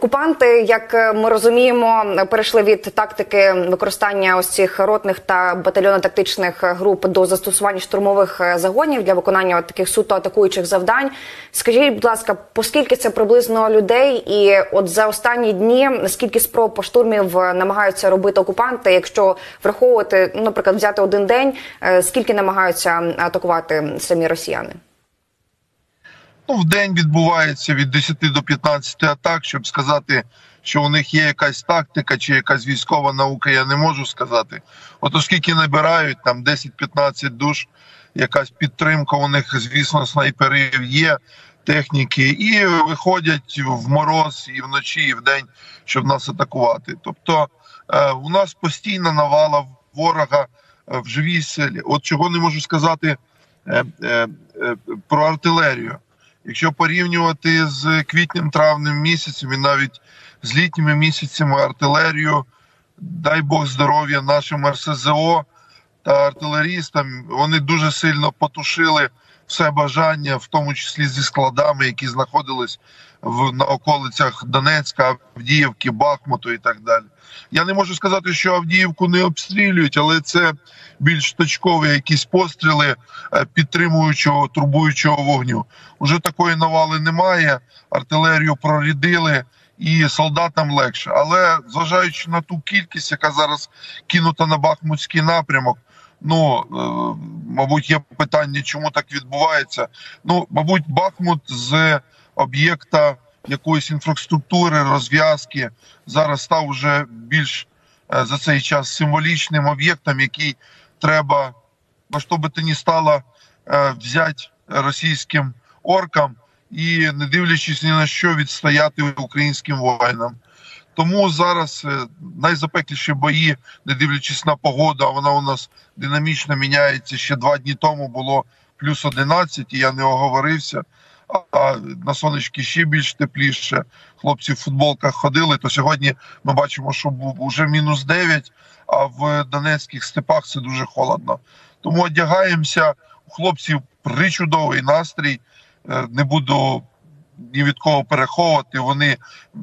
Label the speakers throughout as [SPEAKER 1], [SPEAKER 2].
[SPEAKER 1] Окупанти, як ми розуміємо, перейшли від тактики використання ось цих ротних та батальйонно-тактичних груп до застосування штурмових загонів для виконання таких суто атакуючих завдань. Скажіть, будь ласка, поскільки це приблизно людей і от за останні дні скільки спроб по штурмів намагаються робити окупанти, якщо враховувати, наприклад, взяти один день, скільки намагаються атакувати самі росіяни?
[SPEAKER 2] В день відбувається від 10 до 15 атак. Щоб сказати, що у них є якась тактика чи якась військова наука, я не можу сказати. От оскільки набирають там 10-15 душ, якась підтримка у них, звісно, снайперів є, техніки, і виходять в мороз і вночі, і вдень, щоб нас атакувати. Тобто у нас постійна навала ворога в живій силі. От чого не можу сказати про артилерію. Якщо порівнювати з квітнем-травнем місяцем і навіть з літніми місяцями артилерію, дай Бог здоров'я нашим РСЗО та артилерістам, вони дуже сильно потушили все бажання, в тому числі зі складами, які знаходились на околицях Донецька, Авдіївки, Бахмуту і так далі. Я не можу сказати, що Авдіївку не обстрілюють, але це більш точкові якісь постріли підтримуючого, турбуючого вогню. Уже такої навали немає, артилерію прорядили і солдатам легше. Але зважаючи на ту кількість, яка зараз кинута на Бахмутський напрямок, мабуть, є питання, чому так відбувається. Мабуть, Бахмут з об'єкта якоїсь інфраструктури, розв'язки зараз став вже більш за цей час символічним об'єктом, який треба, во що би то ні стало, взяти російським оркам і, не дивлячись ні на що, відстояти українським воїнам. Тому зараз найзапекліші бої, не дивлячись на погоду, а вона у нас динамічно міняється. Ще 2 дні тому було плюс 11, і я не оговорився. А на сонечки ще більш тепліше. Хлопці в футболках ходили, то сьогодні ми бачимо, що вже мінус 9, а в донецьких степах це дуже холодно. Тому одягаємося, у хлопців причудовий настрій, не буду ні від кого переховувати, вони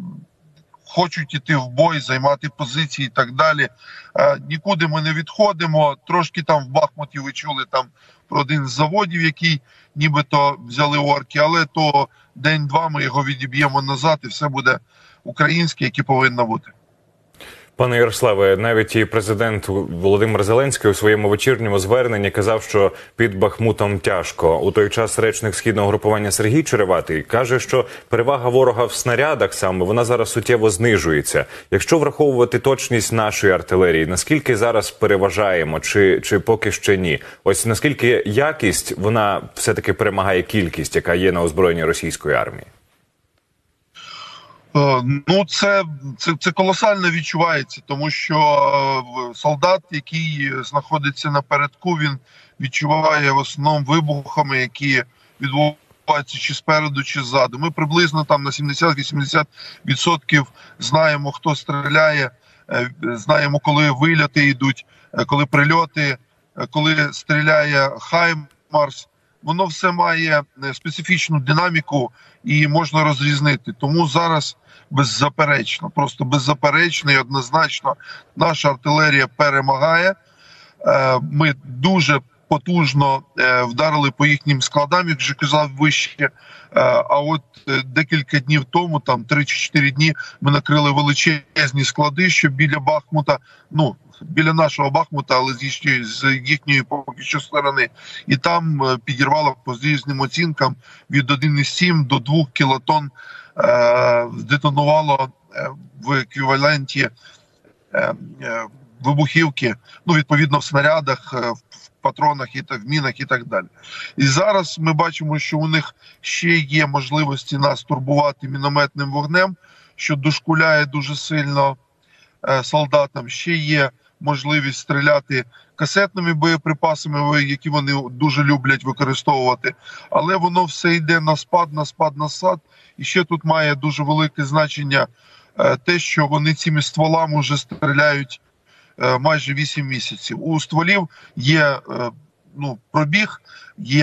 [SPEAKER 2] хочуть іти в бой, займати позиції і так далі. Нікуди ми не відходимо. Трошки там в Бахмуті ви чули там про один з заводів, який нібито взяли орки, але то день-два ми його відіб'ємо назад і все буде українське, яке повинно бути.
[SPEAKER 3] Пане Ярославе, навіть і президент Володимир Зеленський у своєму вечірньому зверненні казав, що під Бахмутом тяжко. У той час речник східного групування Сергій Череватий каже, що перевага ворога в снарядах саме, вона зараз суттєво знижується. Якщо враховувати точність нашої артилерії, наскільки зараз переважаємо, чи поки ще ні? Ось наскільки якість, вона все-таки перемагає кількість, яка є на озброєнні російської армії?
[SPEAKER 2] Це колосально відчувається, тому що солдат, який знаходиться напередку, він відчуває в основному вибухами, які відбуваються чи спереду, чи ззаду. Ми приблизно там на 70-80% знаємо, хто стріляє, знаємо, коли вильоти йдуть, коли прильоти, коли стріляє Хаймарс. Воно все має специфічну динаміку і можна розрізнити. Тому зараз беззаперечно, просто беззаперечно і однозначно наша артилерія перемагає. Ми дуже потужно вдарили по їхнім складам, як вже казав вище. А от декілька днів тому, там 3 чи 4 дні, ми накрили величезні склади, що біля Бахмута, біля нашого Бахмута, але з їхньої поки що сторони. І там підірвало по різним оцінкам від 1,7 до 2 кілотонн здетонувало в еквіваленті вибухівки, відповідно в снарядах, в патронах, і в мінах і так далі. І зараз ми бачимо, що у них ще є можливості нас турбувати мінометним вогнем, що дошкуляє дуже сильно солдатам. Ще є можливість стріляти касетними боєприпасами, які вони дуже люблять використовувати. Але воно все йде на спад. І ще тут має дуже велике значення те, що вони цими стволами вже стріляють майже 8 місяців. У стволів є пробіг, є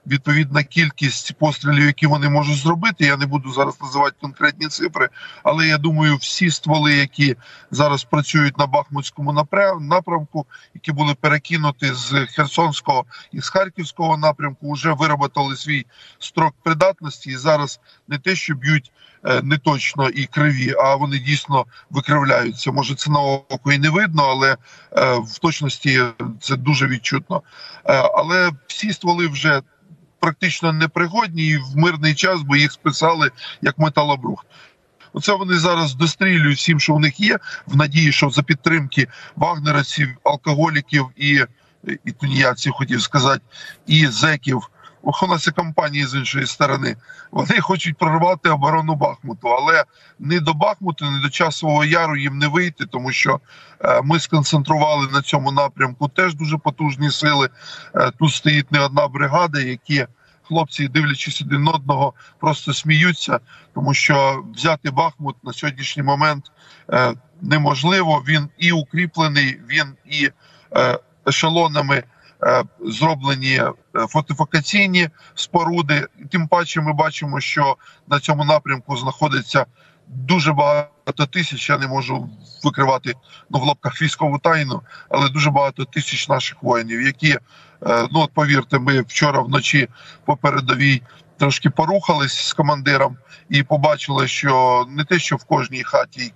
[SPEAKER 2] відповідна кількість пострілів, які вони можуть зробити. Я не буду зараз називати конкретні цифри, але я думаю, всі стволи, які зараз працюють на Бахмутському напрямку, які були перекинуті з Херсонського і з Харківського напрямку, вже виробили свій строк придатності і зараз не те, що б'ють не точно і криві, а вони дійсно викривляються. Може, це на око і не видно, але в точності це дуже відчутно. Але всі стволи вже практично непригодні і в мирний час, бо їх списали як металобрухт. Оце вони зараз дострілюють всім, що в них є, в надії, що за підтримки вагнерівців, алкоголіків і тунеядців, хотів сказати, і зеків, у нас і компанії з іншої сторони, вони хочуть прорвати оборону Бахмуту, але ні до Бахмуту, ні до Часового Яру їм не вийти, тому що ми сконцентрували на цьому напрямку теж дуже потужні сили. Тут стоїть не одна бригада, які хлопці, дивлячись один на одного, просто сміються, тому що взяти Бахмут на сьогоднішній момент неможливо. Він і укріплений, він і ешелонами зроблені фортифікаційні споруди. Тим паче ми бачимо, що на цьому напрямку знаходиться дуже багато тисяч, я не можу викривати в лапках військову тайну, але дуже багато тисяч наших воїнів, які, от повірте, ми вчора вночі по передовій трошки порухались з командиром і побачили, що не те, що в кожній хаті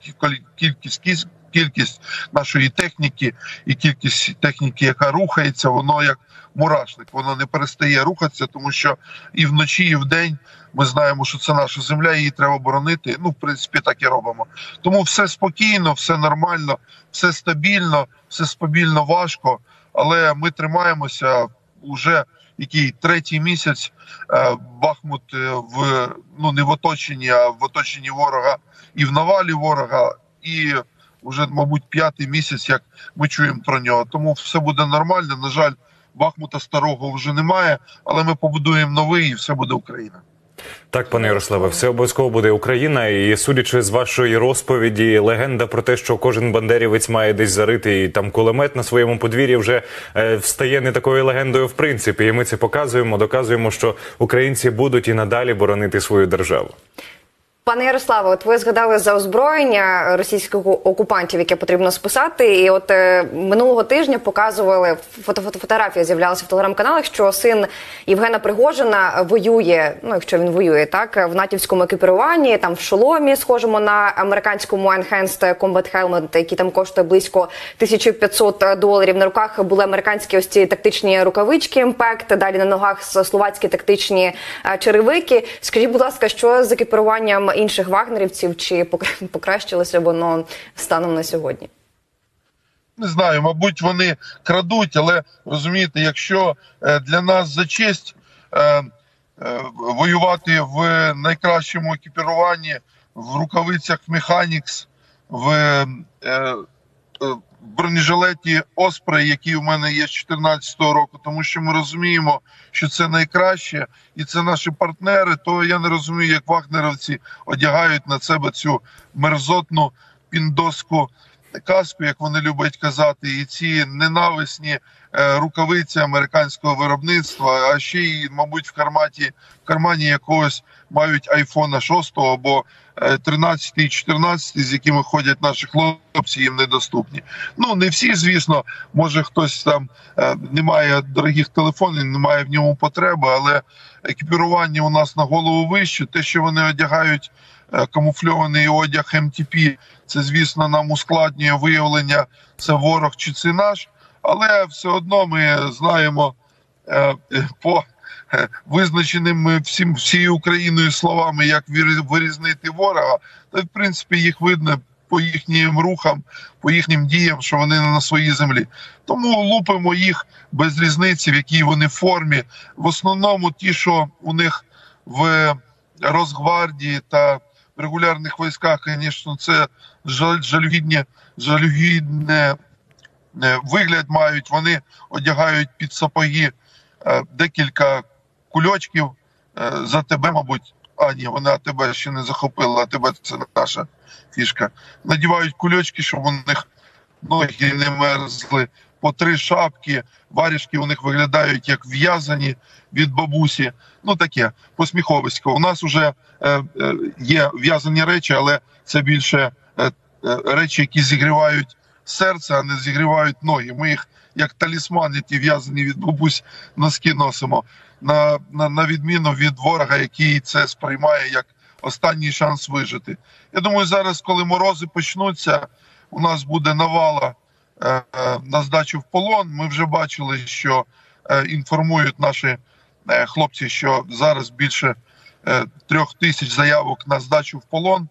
[SPEAKER 2] кількість нашої техніки і кількість техніки, яка рухається, воно як мурашник, воно не перестає рухатися, тому що і вночі, і вдень ми знаємо, що це наша земля, її треба боронити. В принципі, так і робимо. Тому все спокійно, все нормально, все стабільно важко, але ми тримаємося уже який третій місяць. Бахмут не в оточенні, а в оточенні ворога і в навалі ворога, і вже, мабуть, п'ятий місяць, як ми чуємо про нього. Тому все буде нормально. На жаль, Бахмута старого вже немає, але ми побудуємо новий і все буде Україна.
[SPEAKER 3] Так, пане Ярославе, все обов'язково буде Україна. І судячи з вашої розповіді, легенда про те, що кожен бандерівець має десь зарити там кулемет на своєму подвір'ї, вже стає не такою легендою в принципі. І ми це показуємо, доказуємо, що українці будуть і надалі боронити свою державу.
[SPEAKER 1] Пане Ярославе, от ви згадали за озброєння російських окупантів, яке потрібно списати. І от минулого тижня показували, фотографія з'являлася в телеграм-каналах, що син Євгена Пригожина воює, якщо він воює, так, в натівському екіпіруванні, там в шоломі, схожому на американському Enhanced Combat Helmet, який там коштує близько $1500. На руках були американські ось ці тактичні рукавички Impact, далі на ногах словацькі тактичні черевики. Скажіть, будь ласка, що з екіпіруванням інших вагнерівців, чи покращилося воно станом на сьогодні?
[SPEAKER 2] Не знаю, мабуть, вони крадуть, але, розумієте, якщо для нас за честь воювати в найкращому екіпіруванні, в рукавицях Mechanics, в бронежилеті Osprey, який у мене є з 2014 року, тому що ми розуміємо, що це найкраще, і це наші партнери, то я не розумію, як вагнерівці одягають на себе цю мерзотну піндоску каску, як вони люблять казати, і ці ненависні рукавиці американського виробництва, а ще й, мабуть, в кармані якогось мають айфона 6 або 13 і 14, з якими ходять наші хлопці, їм недоступні. Не всі, звісно, може хтось там не має дорогих телефонів, не має в ньому потреби, але екіпірування у нас на голову вище. Те, що вони одягають камуфльований одяг МТП, це, звісно, нам ускладнює виявлення, це ворог чи це наш, але все одно ми знаємо по визначеним всією Україною словами, як вирізнити ворога, то, в принципі, їх видно по їхнім рухам, по їхнім діям, що вони не на своїй землі. Тому лупимо їх без різниці, в якій вони формі. В основному ті, що у них в Росгвардії та в регулярних військах, звісно, це жалюгідне вигляд мають. Вони одягають під сапоги декілька кульочків за тебе, мабуть. Ні, вона тебе ще не захопила, а тебе це наша фішка. Надівають кульочки, щоб у них ноги не мерзли. по 3 шапки, варежки у них виглядають як в'язані від бабусі. Ну таке, посміховисько. У нас вже є в'язані речі, але це більше речі, які зігрівають серце, а не зігрівають ноги. Ми їх як талісмани, ті в'язані від бабусь, носки носимо. На відміну від ворога, який це сприймає як останній шанс вижити. Я думаю, зараз, коли морози почнуться, у нас буде навала на здачу в полон. Ми вже бачили, що інформують наші хлопці, що зараз більше 3000 заявок на здачу в полон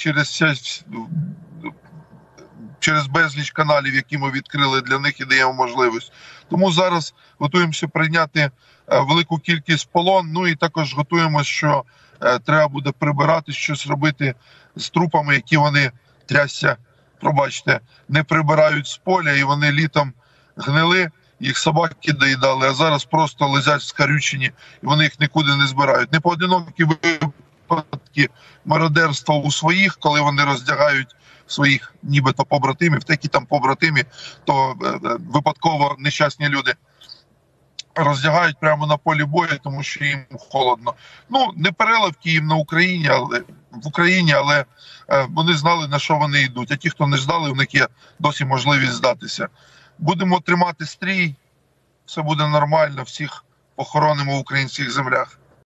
[SPEAKER 2] через безліч каналів, які ми відкрили для них і даємо можливість. Тому зараз готуємося прийняти велику кількість полон, ну і також готуємося, що треба буде прибирати, щось робити з трупами, які вони, трясся, пробачте, не прибирають з поля, і вони літом гнили, їх собаки доїдали, а зараз просто лежать скарючені, і вони їх нікуди не збирають. Непоодинокі випадки мародерства у своїх, коли вони роздягають своїх нібито побратимів, такі там побратимі, то випадково нещасні люди роздягають прямо на полі бою, тому що їм холодно. Ну, не переливки їм на Україні, в Україні, але вони знали, на що вони йдуть. А ті, хто не ждали, у них є досі можливість здатися. Будемо тримати стрій, все буде нормально, всіх похоронимо в українських землях.